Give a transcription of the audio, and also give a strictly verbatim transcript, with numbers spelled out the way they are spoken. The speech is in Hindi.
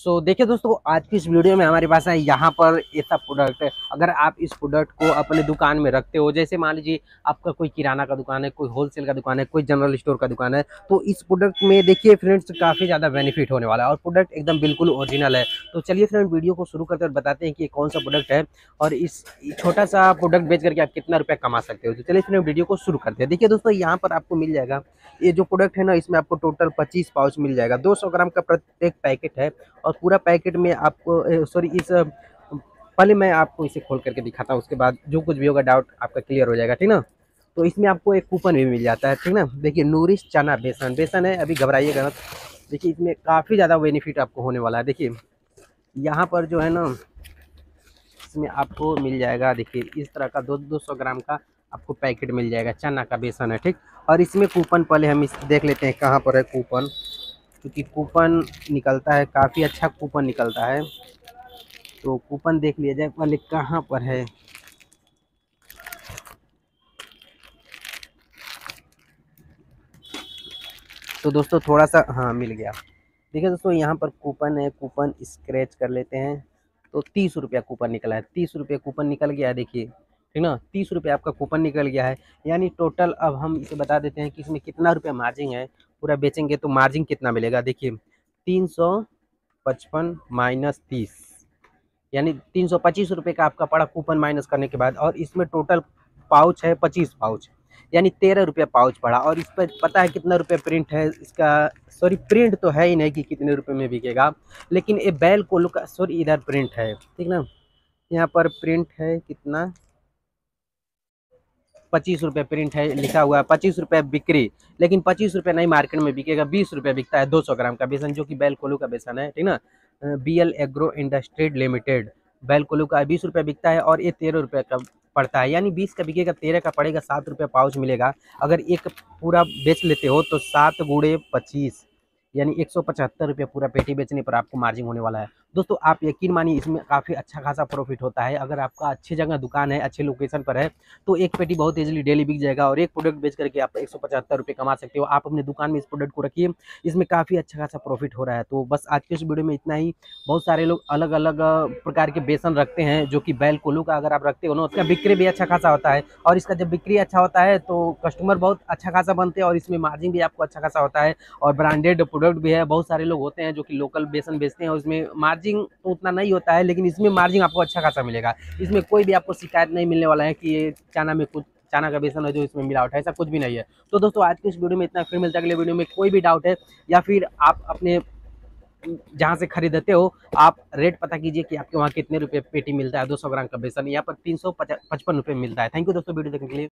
सो so, देखिए दोस्तों, आज की इस वीडियो में हमारे पास है यहाँ पर ऐसा प्रोडक्ट है। अगर आप इस प्रोडक्ट को अपने दुकान में रखते हो, जैसे मान लीजिए आपका कोई किराना का दुकान है, कोई होलसेल का दुकान है, कोई जनरल स्टोर का दुकान है, तो इस प्रोडक्ट में देखिए फ्रेंड्स काफ़ी ज़्यादा बेनिफिट होने वाला है और प्रोडक्ट एकदम बिल्कुल ओरिजिनल है। तो चलिए फ्रेंड, वीडियो को शुरू करते और बताते हैं कि ये कौन सा प्रोडक्ट है और इस छोटा सा प्रोडक्ट बेच करके आप कितना रुपया कमा सकते हो। तो चलिए फ्रेंड, वीडियो को शुरू करते हैं। देखिए दोस्तों, यहाँ पर आपको मिल जाएगा ये जो प्रोडक्ट है ना, इसमें आपको टोटल पच्चीस पाउच मिल जाएगा। दो सौ ग्राम का प्रत्येक पैकेट है और पूरा पैकेट में आपको सॉरी इस अ, पहले मैं आपको इसे खोल करके दिखाता हूँ, उसके बाद जो कुछ भी होगा डाउट आपका क्लियर हो जाएगा, ठीक ना। तो इसमें आपको एक कूपन भी मिल जाता है, ठीक ना। देखिए, नूरिश चना बेसन बेसन है, अभी घबराइएगा मत। देखिए, इसमें काफ़ी ज़्यादा बेनिफिट आपको होने वाला है। देखिए यहाँ पर जो है ना, इसमें आपको मिल जाएगा, देखिए इस तरह का दो दो सौ ग्राम का आपको पैकेट मिल जाएगा। चना का बेसन है, ठीक। और इसमें कूपन पहले हम इस देख लेते हैं कहाँ पर है कूपन, क्योंकि कूपन निकलता है, काफ़ी अच्छा कूपन निकलता है। तो कूपन देख लिया जाए पहले कहाँ पर है। तो दोस्तों थोड़ा सा, हाँ मिल गया। देखिए दोस्तों, यहाँ पर कूपन है, कूपन स्क्रैच कर लेते हैं। तो तीस रुपया कूपन निकला है, तीस रुपये कूपन निकल गया है, देखिए ठीक ना। तीस रुपये आपका कूपन निकल गया है, यानी टोटल अब हम इसे बता देते हैं कि इसमें कितना रुपया मार्जिन है। पूरा बेचेंगे तो मार्जिन कितना मिलेगा, देखिए तीन सौ पचपन माइनस तीस, यानी तीन सौ पच्चीस रुपये का आपका पड़ा कूपन माइनस करने के बाद। और इसमें टोटल पाउच है पच्चीस पाउच, यानी तेरह रुपये पाउच पड़ा। और इस पर पता है कितना रुपये प्रिंट है इसका, सॉरी प्रिंट तो है ही नहीं कि कितने रुपए में बिकेगा, लेकिन ये बैल कोल्हू का, सॉरी इधर प्रिंट है, ठीक ना। यहाँ पर प्रिंट है कितना, पच्चीस रुपये प्रिंट है, लिखा हुआ है पच्चीस रुपये बिक्री। लेकिन पच्चीस रुपये नहीं मार्केट में बिकेगा, बीस रुपये बिकता है दो सौ ग्राम का बेसन, जो कि बैल कोल्हू का बेसन है, ठीक ना। B L agro industries limited बैल कोल्हू का बीस रुपये बिकता है और ये तेरह रुपये का पड़ता है, यानी बीस का बिकेगा, तेरह का पड़ेगा, सात रुपये पाउच मिलेगा। अगर एक पूरा बेच लेते हो तो सात गुड़े पच्चीस, यानी एक सौ पचहत्तर रुपये पूरा पेटी बेचने पर आपको मार्जिन होने वाला है। दोस्तों आप यकीन मानिए, इसमें काफ़ी अच्छा खासा प्रॉफिट होता है। अगर आपका अच्छी जगह दुकान है, अच्छे लोकेशन पर है, तो एक पेटी बहुत इजीली डेली बिक जाएगा और एक प्रोडक्ट बेच करके आप एक सौ पचहत्तर रुपये कमा सकते हो। आप अपने दुकान में इस प्रोडक्ट को रखिए, इसमें काफ़ी अच्छा खासा प्रॉफिट हो रहा है। तो बस आज के इस वीडियो में इतना ही। बहुत सारे लोग अलग अलग प्रकार के बेसन रखते हैं, जो कि बैल कोल्हू का अगर आप रखते हो ना, उसका बिक्री भी अच्छा खासा होता है। और इसका जब बिक्री अच्छा होता है तो कस्टमर बहुत अच्छा खासा बनते हैं और इसमें मार्जिन भी आपको अच्छा खासा होता है। और ब्रांडेड प्रोडक्ट भी है, बहुत सारे लोग होते हैं जो कि लोकल बेसन बेचते हैं, उसमें मार्जिन तो उतना नहीं होता है, लेकिन इसमें मार्जिन आपको अच्छा खासा मिलेगा। इसमें कोई भी आपको शिकायत नहीं मिलने वाला है कि ये चना में कुछ, चना का बेसन है जो इसमें मिलावट है, ऐसा कुछ भी नहीं है। तो दोस्तों आज के इस वीडियो में इतना, फिर मिलता है अगले वीडियो में। कोई भी डाउट है या फिर आप अपने जहाँ से खरीदते हो, आप रेट पता कीजिए कि आपके वहाँ कितने रुपए पेटी मिलता है। दो सौ ग्राम का बेसन यहाँ पर तीन सौ पचपन रुपये मिलता है। थैंक यू दोस्तों वीडियो देखने के लिए।